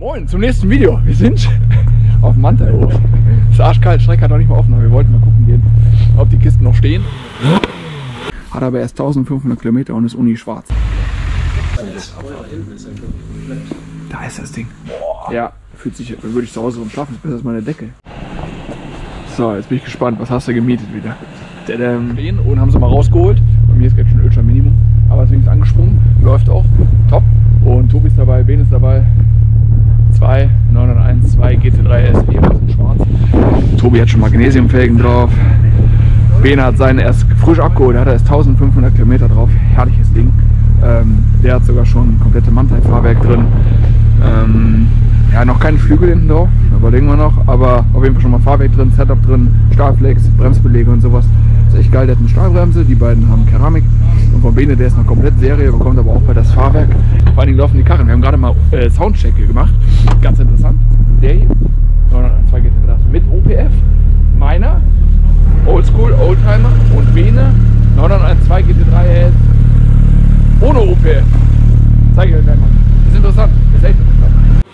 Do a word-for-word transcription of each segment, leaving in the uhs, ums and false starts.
Moin, zum nächsten Video. Wir sind auf dem Manteihof. Es ist arschkalt, Strecke hat noch nicht mal offen, aber wir wollten mal gucken gehen, ob die Kisten noch stehen. Hat aber erst eintausendfünfhundert Kilometer und ist uni schwarz. Da ist das Ding. Ja, fühlt sich, würde ich zu Hause rumschlafen, ist besser als meine Decke. So, jetzt bin ich gespannt, was hast du gemietet wieder? Den und haben sie mal rausgeholt. Bei mir ist jetzt schon Ölscher Minimum, aber deswegen ist angesprungen, läuft auch, top. Und Tobi ist dabei, Ben ist dabei. zwei neun eins zwei G T drei S, ebenfalls in schwarz. Tobi hat schon Magnesiumfelgen drauf. Ben hat seinen erst frisch abgeholt, da hat er erst eintausendfünfhundert Kilometer drauf. Herrliches Ding. Ähm, der hat sogar schon komplette Mantai-Fahrwerk drin. Ähm, ja, noch keine Flügel hinten drauf, überlegen wir noch, aber auf jeden Fall schon mal Fahrwerk drin, Setup drin, Stahlflex, Bremsbeläge und sowas. Das ist echt geil, der hat eine Stahlbremse, die beiden haben Keramik. Und von Bene, der ist noch komplett Serie, bekommt aber auch bei das Fahrwerk. Vor allen Dingen laufen die Karren. Wir haben gerade mal äh, Soundcheck gemacht, ganz interessant. Der hier, neun eins zwei G T drei mit O P F, meiner, Oldschool, Oldtimer und Bene, neun eins zwei G T drei S ohne O P F. Zeige ich euch gleich mal. Das ist interessant, das ist echt interessant.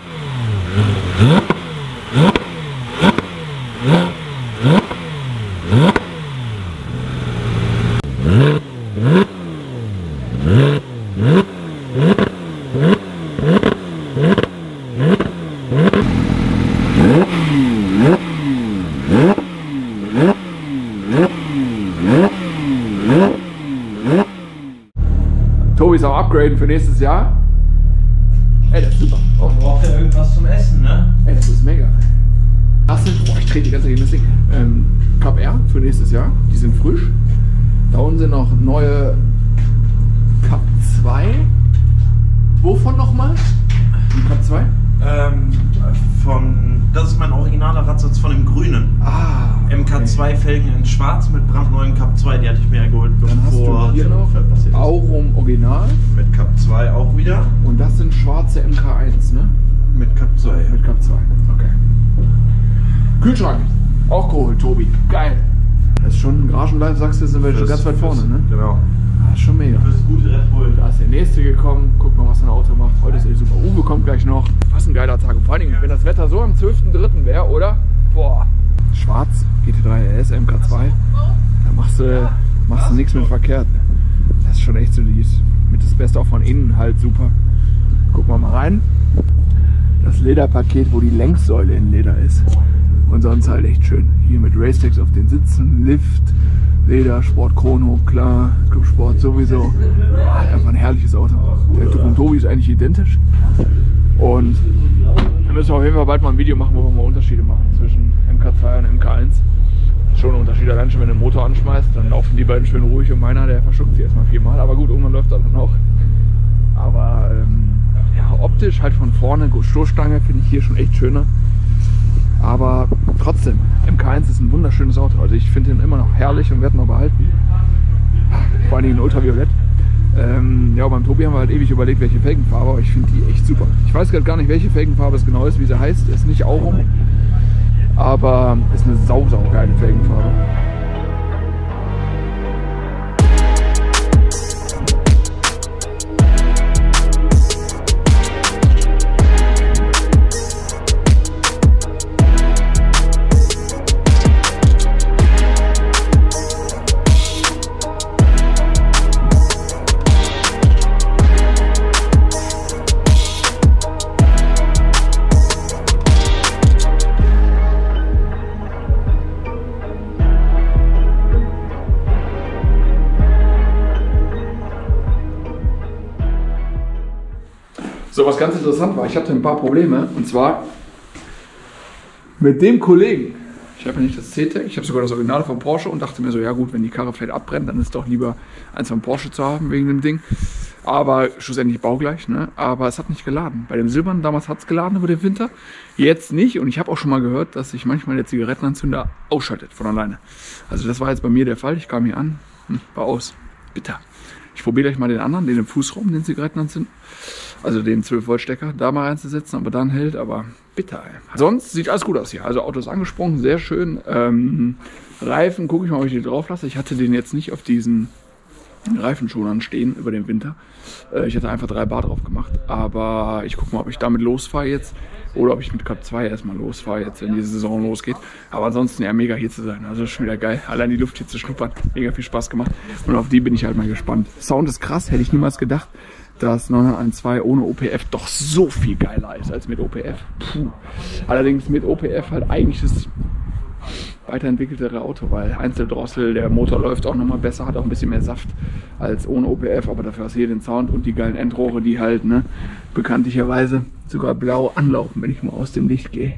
Tobi ist am Upgraden für nächstes Jahr. Ey, das ist super. Oh. Man braucht ja irgendwas zum Essen, ne? Ey, das ist mega. Das sind, boah, ich trete die ganze Zeit gegen das Ding. Ähm, Cup R für nächstes Jahr. Die sind frisch. Da unten sind noch neue Cup zwei. Wovon nochmal? Cup zwei? Ähm, von, das ist mein originaler Radsatz von dem Grünen. Ah, okay. M K zwei Felgen in schwarz mit brandneuen Cup zwei, die hatte ich mir ja geholt, Dann hast bevor du hier der noch Unfall passiert ist. Aurum Original. Mit Cup zwei auch wieder. Und das sind schwarze M K eins, ne? Mit Cup zwei. Ja. Mit Cup zwei, okay. Kühlschrank, auch geholt, Tobi. Geil. Das ist schon ein Garagenleiter, sagst du, sind wir schon ganz weit vorne, ne? Genau. Das ist schon mega. Fürs gute Red Bull. Da ist der nächste gekommen. Guck mal, was ein Auto macht. Heute ist echt super. Uwe kommt gleich noch. Was ein geiler Tag. Und vor allen Dingen, wenn das Wetter so am zwölften dritten wäre, oder? Boah. Schwarz, G T drei S, M K zwei. Da machst du, machst du nichts mit verkehrt. Das ist schon echt so die, mit das Beste auch von innen halt super. Gucken wir mal rein. Das Lederpaket, wo die Längssäule in Leder ist. Und sonst halt echt schön. Hier mit Racetex auf den Sitzen, Lift, Leder, Sport Chrono, klar, Club Sport sowieso. Einfach ein herrliches Auto. Der von Tobi ist eigentlich identisch. Und wir müssen auf jeden Fall bald mal ein Video machen, wo wir mal Unterschiede machen zwischen M K zwei und M K eins. Schon ein Unterschied, allein schon wenn du den Motor anschmeißt, dann laufen die beiden schön ruhig und meiner, der verschluckt sie erstmal viermal. Aber gut, irgendwann läuft das dann auch. Aber ähm, ja, optisch halt von vorne, Stoßstange finde ich hier schon echt schöner. Aber trotzdem, M K eins ist ein wunderschönes Auto. Also ich finde ihn immer noch herrlich und werde ihn noch behalten. Vor allen Dingen in Ultraviolett. Ähm, ja, beim Tobi haben wir halt ewig überlegt, welche Felgenfarbe, aber ich finde die echt super. Ich weiß gerade gar nicht, welche Felgenfarbe es genau ist, wie sie heißt. Ist nicht Aurum, aber ist eine sau, sau geile Felgenfarbe. So, was ganz interessant war, ich hatte ein paar Probleme, und zwar mit dem Kollegen. Ich habe ja nicht das C-Tech, ich habe sogar das Original von Porsche und dachte mir so, ja gut, wenn die Karre vielleicht abbrennt, dann ist es doch lieber eins von Porsche zu haben wegen dem Ding. Aber schlussendlich baugleich, ne? Aber es hat nicht geladen. Bei dem Silbernen damals hat es geladen über den Winter, jetzt nicht. Und ich habe auch schon mal gehört, dass sich manchmal der Zigarettenanzünder ausschaltet von alleine. Also das war jetzt bei mir der Fall. Ich kam hier an, hm, war aus. Bitter. Ich probiere gleich mal den anderen, den im Fußraum, den Zigarettenanzünder. Also den zwölf Volt Stecker da mal reinzusetzen, aber dann hält, aber bitter. Ey. Sonst sieht alles gut aus hier. Also Auto ist angesprungen, sehr schön. Ähm, Reifen, gucke ich mal, ob ich die drauf lasse. Ich hatte den jetzt nicht auf diesen Reifenschonern stehen über den Winter. Äh, ich hatte einfach drei Bar drauf gemacht. Aber ich gucke mal, ob ich damit losfahre jetzt. oder ob ich mit Cup zwei erstmal losfahre, jetzt wenn die Saison losgeht. Aber ansonsten ja mega hier zu sein, also schon wieder geil. Allein die Luft hier zu schnuppern, mega viel Spaß gemacht und auf die bin ich halt mal gespannt. Sound ist krass, hätte ich niemals gedacht, dass neunhundertzwölf ohne O P F doch so viel geiler ist als mit O P F. Puh. Allerdings mit O P F halt eigentlich das weiterentwickeltere Auto, weil Einzeldrossel, der Motor läuft auch nochmal besser, hat auch ein bisschen mehr Saft als ohne O P F, aber dafür hast du hier den Sound und die geilen Endrohre, die halt ne, bekanntlicherweise sogar blau anlaufen, wenn ich mal aus dem Licht gehe.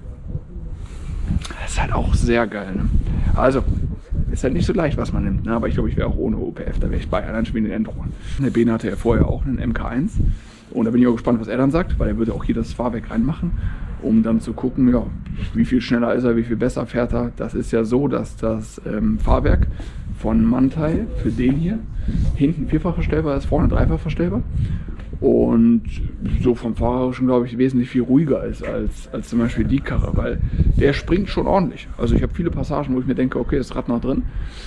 Das ist halt auch sehr geil. Ne? Also, ist halt nicht so leicht, was man nimmt, ne? Aber ich glaube, ich wäre auch ohne O P F, da wäre ich bei anderen Spielen den Endrohren. Der Bene hatte ja vorher auch einen M K eins und da bin ich auch gespannt, was er dann sagt, weil er würde auch hier das Fahrwerk reinmachen, um dann zu gucken, ja, wie viel schneller ist er, wie viel besser fährt er. Das ist ja so, dass das ähm, Fahrwerk von Manthey für den hier hinten vierfach verstellbar ist, vorne dreifach verstellbar und so vom Fahrerischen glaube ich wesentlich viel ruhiger ist als, als zum Beispiel die Karre, weil der springt schon ordentlich. Also ich habe viele Passagen, wo ich mir denke, okay, ist das Rad noch drin,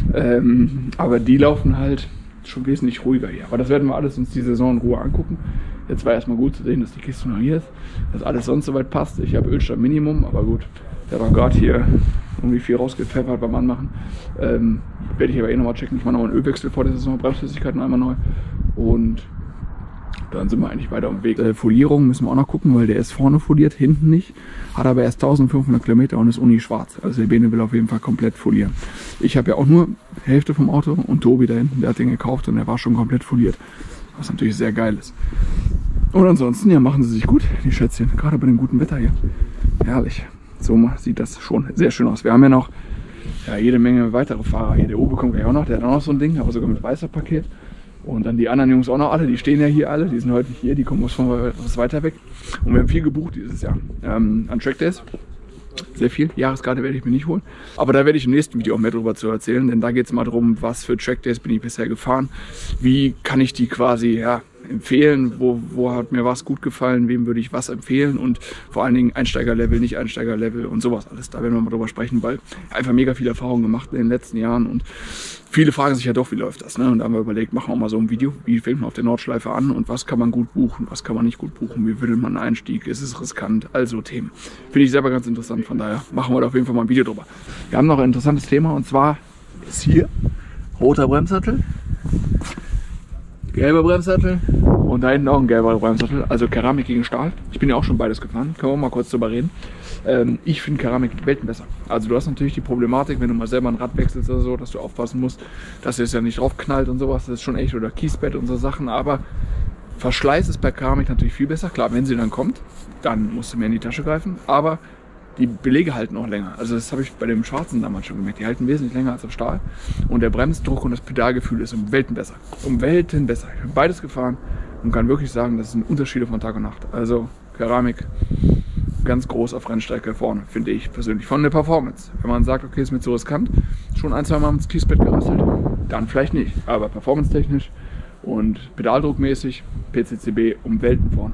ähm, aber die laufen halt schon wesentlich ruhiger hier. Aber das werden wir alles uns die Saison in Ruhe angucken. Jetzt war erstmal gut zu sehen, dass die Kiste noch hier ist, dass alles sonst soweit passt. Ich habe Ölstand Minimum, aber gut, der hat auch gerade hier irgendwie viel rausgepfeffert beim Anmachen. Ähm, werde ich aber eh nochmal checken. Ich mache nochmal einen Ölwechsel vor der Saison, Bremsflüssigkeiten einmal neu. Und dann sind wir eigentlich weiter am Weg. Äh, Folierung müssen wir auch noch gucken, weil der ist vorne foliert, hinten nicht. Hat aber erst eintausendfünfhundert Kilometer und ist uni schwarz. Also der Bene will auf jeden Fall komplett folieren. Ich habe ja auch nur Hälfte vom Auto und Tobi da hinten, der hat den gekauft und der war schon komplett foliert. Was natürlich sehr geil ist. Und ansonsten, ja, machen sie sich gut, die Schätzchen. Gerade bei dem guten Wetter hier. Herrlich. So sieht das schon sehr schön aus. Wir haben ja noch ja, jede Menge weitere Fahrer hier. Der Uwe kommt gleich auch noch, der hat auch noch so ein Ding, aber sogar mit weißer Paket. Und dann die anderen Jungs auch noch alle, die stehen ja hier alle, die sind heute nicht hier, die kommen von etwas weiter weg. Und wir haben viel gebucht dieses Jahr ähm, an Trackdays. Sehr viel. Jahreskarte werde ich mir nicht holen. Aber da werde ich im nächsten Video auch mehr drüber zu erzählen, denn da geht es mal darum, was für Trackdays bin ich bisher gefahren. Wie kann ich die quasi ja, empfehlen, wo, wo hat mir was gut gefallen, wem würde ich was empfehlen und vor allen Dingen Einsteigerlevel, nicht Einsteigerlevel und sowas alles. Da werden wir mal drüber sprechen, weil einfach mega viel Erfahrung gemacht in den letzten Jahren und viele fragen sich ja doch, wie läuft das, ne? Und da haben wir überlegt, machen wir mal so ein Video, wie fängt man auf der Nordschleife an und was kann man gut buchen, was kann man nicht gut buchen, wie will man einen Einstieg, ist es riskant, also Themen. Finde ich selber ganz interessant, von daher machen wir da auf jeden Fall mal ein Video drüber. Wir haben noch ein interessantes Thema und zwar ist hier roter Bremssattel, gelber Bremssattel und da hinten auch ein gelber Bremssattel, also Keramik gegen Stahl. Ich bin ja auch schon beides gefahren, können wir mal kurz drüber reden. Ähm, ich finde Keramik Welten besser. Also du hast natürlich die Problematik, wenn du mal selber ein Rad wechselst oder so, dass du aufpassen musst, dass es ja nicht drauf knallt und sowas, das ist schon echt, oder Kiesbett und so Sachen, aber Verschleiß ist bei Keramik natürlich viel besser. Klar, wenn sie dann kommt, dann musst du mehr in die Tasche greifen, aber die Belege halten auch länger. Also das habe ich bei dem Schwarzen damals schon gemerkt. Die halten wesentlich länger als auf Stahl. Und der Bremsdruck und das Pedalgefühl ist um Welten besser. Um Welten besser. Ich bin beides gefahren und kann wirklich sagen, das sind Unterschiede von Tag und Nacht. Also Keramik ganz groß auf Rennstrecke vorne, finde ich persönlich. Von der Performance. Wenn man sagt, okay, ist mir zu riskant, schon ein, zwei Mal ins Kiesbett gerasselt, dann vielleicht nicht. Aber performance-technisch und pedaldruckmäßig P C C B um Welten vorne.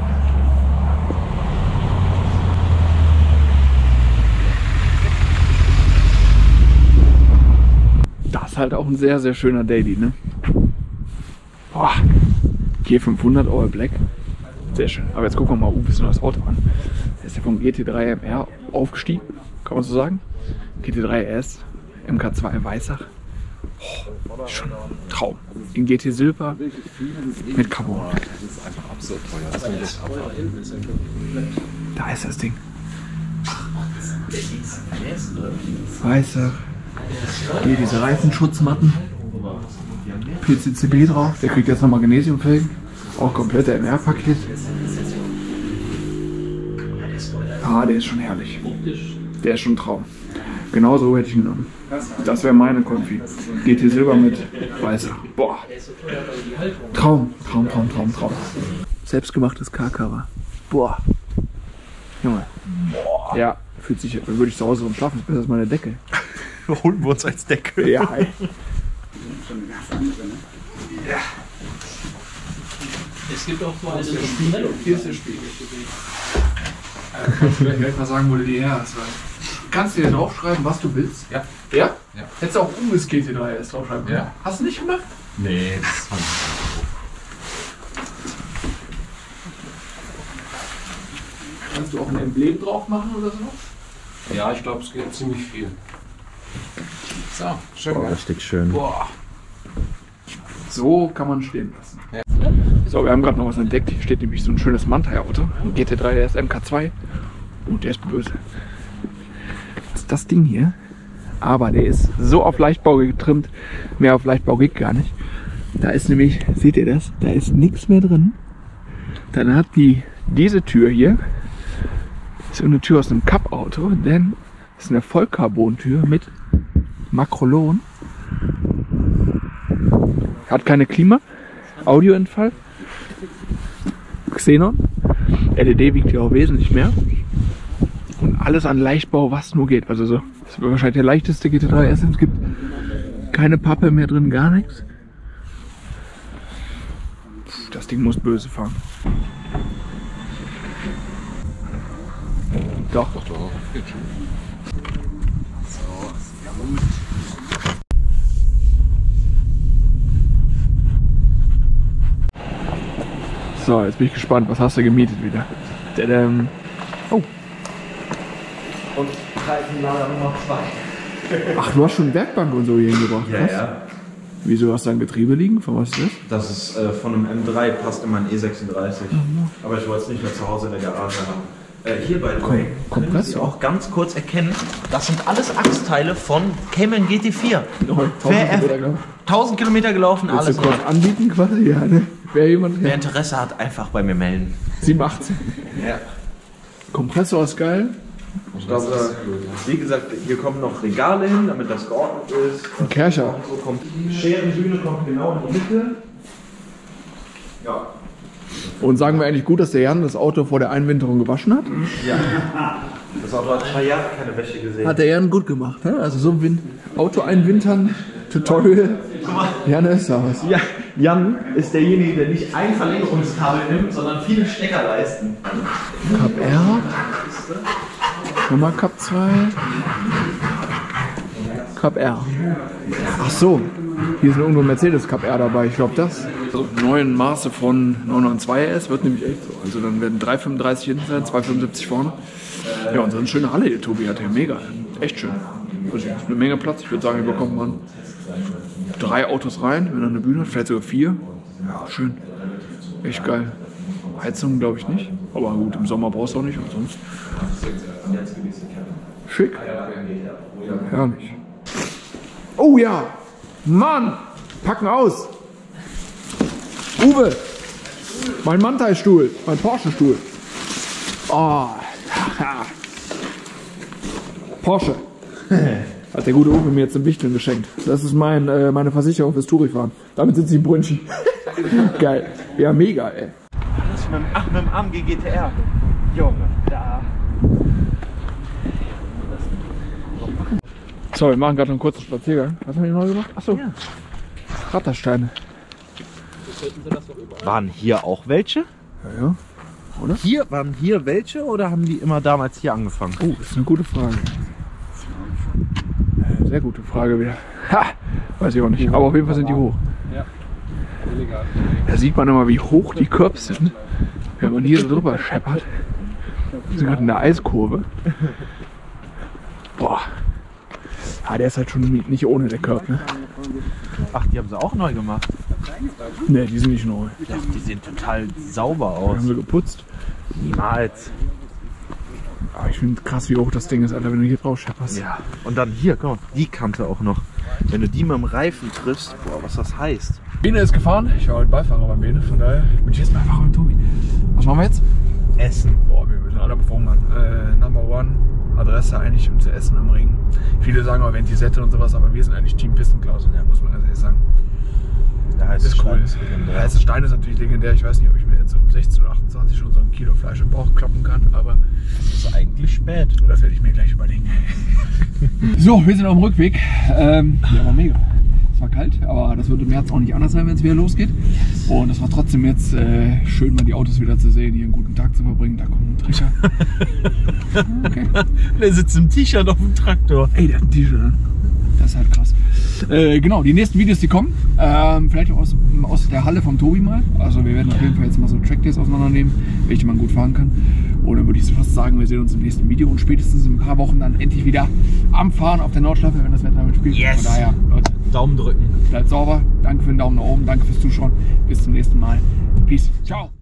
Das ist halt auch ein sehr, sehr schöner Daily, ne? Boah, G fünfhundert All Black. Sehr schön. Aber jetzt gucken wir mal, Uwe, das Auto an. Der ist ja vom G T drei M R aufgestiegen, kann man so sagen. G T drei S, M K zwei Weißach. Oh, schon ein Traum. In G T Silber mit Carbon. Das ist einfach absurd teuer. Das ist da ist das Ding. Weißach. Hier diese Reifenschutzmatten. P C C B drauf. Der kriegt jetzt nochmal Magnesiumfelgen. Auch komplette M R-Paket. Ah, der ist schon herrlich. Der ist schon ein Traum. Genau so hätte ich ihn genommen. Das wäre meine Konfi. G T Silber mit Weißer. Boah. Traum, Traum, Traum, Traum, Traum. Selbstgemachtes K-Cover. Boah. Junge. Boah. Ja, fühlt sich, würde ich zu Hause drin schlafen. Das ist besser als meine Decke. Holen wir uns als Decke. Ja, ey. Ja. Es gibt auch so eine Spiegel. Hier ist der Spiegel. Kannst du gleich mal sagen, wo du die her hast. Kannst du dir draufschreiben, was du willst? Ja. Ja? Ja. Hättest du auch Uwe's G T drei S draufschreiben können? Ja. Hast du nicht gemacht? Nee, das war nicht. kannst du auch ein Emblem drauf machen oder so? Ja, ich glaube, es geht ziemlich viel. So, schön. Boah, richtig schön. Boah. So kann man stehen lassen. Ja. So, wir haben gerade noch was entdeckt. Hier steht nämlich so ein schönes Mantai-Auto. Ein G T drei R S M K zwei. Und der ist böse. Was ist das Ding hier? Aber der ist so auf Leichtbau getrimmt. Mehr auf Leichtbau geht gar nicht. Da ist nämlich, seht ihr das? Da ist nichts mehr drin. Dann hat die diese Tür hier. Ist eine Tür aus einem Cup-Auto. Denn das ist eine Vollcarbon-Tür mit Makrolon. Hat keine Klima. Audioentfall. Xenon. L E D wiegt ja auch wesentlich mehr. Und alles an Leichtbau, was nur geht. Also so, das ist wahrscheinlich der leichteste G T drei R S. Es gibt keine Pappe mehr drin, gar nichts. Das Ding muss böse fahren. Doch. Doch, doch. Geht schon. So, jetzt bin ich gespannt. Was hast du gemietet wieder? Tadam. Oh. Und Reifenlader Nummer zwei. Ach, du hast schon Werkbank und so hier hingebracht. Ja, Was? ja. Wieso hast du ein Getriebe liegen? Von was ist das? Das ist äh, von einem M drei, passt in mein E sechsunddreißig. Aber ich wollte es nicht mehr zu Hause in der Garage haben. Äh, hier by the way, können Kompressor. Sie auch ganz kurz erkennen, das sind alles Achsteile von Cayman G T vier. Wer tausend Kilometer, glaub ich. tausend Kilometer gelaufen, Willst alles. du kurz anbieten quasi? Ja, ne? Wer jemand? Wer Interesse hat, einfach bei mir melden. siebenundachtzig. Ja. Kompressor ist geil. Ich glaube, wie gesagt, hier kommen noch Regale hin, damit das geordnet ist. Ein Kercher. So kommt Scherenbühne kommt genau in die Mitte. Ja. Und sagen wir eigentlich gut, dass der Jan das Auto vor der Einwinterung gewaschen hat? Ja. Das Auto hat zwei Jahre keine Wäsche gesehen. Hat der Jan gut gemacht, ne? Also so ein Win Auto einwintern, Tutorial. Jan ist aus. Ja, Jan ist derjenige, der nicht ein Verlängerungskabel nimmt, sondern viele Steckerleisten. Cup R. Nochmal Cup zwei. Cup R. Ach so. Hier ist irgendwo ein Mercedes Cup R dabei. Ich glaube das. So, neuen Maße von neun neun zwei R S wird nämlich echt so. Also dann werden drei fünfunddreißig hinten sein, zwei fünfundsiebzig vorne. Ja, und so eine schöne Halle, die Tobi hat hier. Mega. Echt schön. Also eine Menge Platz. Ich würde sagen, hier bekommt man drei Autos rein, wenn er eine Bühne hat. Vielleicht sogar vier. Ja, schön. Echt geil. Heizung glaube ich nicht. Aber gut, im Sommer brauchst du auch nicht. Und sonst schick. Herrlich. Oh ja. Mann. Packen aus. Uwe. Mein Mantai-Stuhl. Mein Porsche-Stuhl. Oh. Porsche. Hat der gute Uwe mir jetzt im Wichteln geschenkt. Das ist mein, äh, meine Versicherung fürs Tourifahren. Damit sind sie im Brünnchen. Geil. Ja, mega, ey. Das mit dem, ach, mit dem A M G G T R. Junge, da. So, wir machen gerade einen kurzen Spaziergang. Was haben wir neu gemacht? Achso. Ja. Rattersteine. Waren hier auch welche? Ja, ja. Oder? Hier, waren hier welche oder haben die immer damals hier angefangen? Oh, das ist eine gute Frage. Äh, Sehr gute Frage wieder. Ha! Weiß ich auch nicht. Aber auf jeden Fall sind die hoch. Ja. Illegal. Da sieht man immer, wie hoch die Curbs sind. Wenn man hier so drüber scheppert. Wir sind gerade in der Eiskurve. Boah. Ah, der ist halt schon nicht ohne der Curb, ne? Ach, die haben sie auch neu gemacht. Ne, die sind nicht neu. Ja, die sehen total sauber Die aus. haben sie geputzt. Niemals. Aber ich finde krass, wie hoch das Ding ist, Alter, wenn du hier drauf schepperst. Ja. Und dann hier, guck mal, die Kante auch noch. Wenn du die mit dem Reifen triffst, boah, was das heißt. Bene ist gefahren. Ich war heute Beifahrer beim Bene, von daher bin ich jetzt Beifahrer beim Tobi. Was machen wir jetzt? Essen. Boah, wir müssen alle befolgen. Äh, Number One Adresse eigentlich, um zu essen am Ring. Viele sagen auch Ventisette und sowas, aber wir sind eigentlich Team Pistenklausen, ja, muss man ganz ehrlich sagen. Da heißt Das ist cool. Der heiße Stein ist natürlich legendär. Ich weiß nicht, ob ich mir jetzt um sechzehn Uhr achtundzwanzig schon so ein Kilo Fleisch im Bauch kloppen kann, aber Das ist eigentlich spät. das werde ich mir gleich überlegen. So, wir sind auf dem Rückweg. Ähm, ja, war mega. Es war kalt, aber das wird im März auch nicht anders sein, wenn es wieder losgeht. Und es war trotzdem jetzt äh, schön, mal die Autos wieder zu sehen, hier einen guten Tag zu verbringen. Da kommt ein Trecker. Okay. Der sitzt im T-Shirt auf dem Traktor. Ey, der hat ein T-Shirt an. Das ist halt krass. Äh, genau, die nächsten Videos, die kommen, ähm, vielleicht auch aus, aus der Halle vom Tobi mal. Also wir werden auf jeden Fall jetzt mal so Trackdays auseinandernehmen, welche man gut fahren kann. Und dann würde ich fast sagen, wir sehen uns im nächsten Video und spätestens in ein paar Wochen dann endlich wieder am Fahren auf der Nordschleife, wenn das Wetter mitspielt. Yes. Von daher, Leute, Daumen drücken. bleibt sauber. Danke für den Daumen nach oben. Danke fürs Zuschauen. Bis zum nächsten Mal. Peace. Ciao.